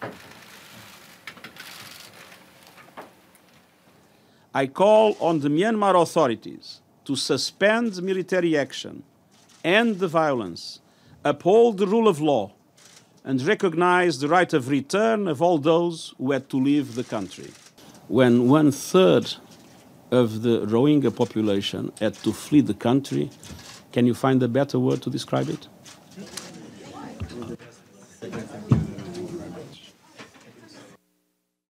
I call on the Myanmar authorities to suspend military action, end the violence, uphold the rule of law, and recognize the right of return of all those who had to leave the country. When 1/3 of the Rohingya population had to flee the country, can you find a better word to describe it?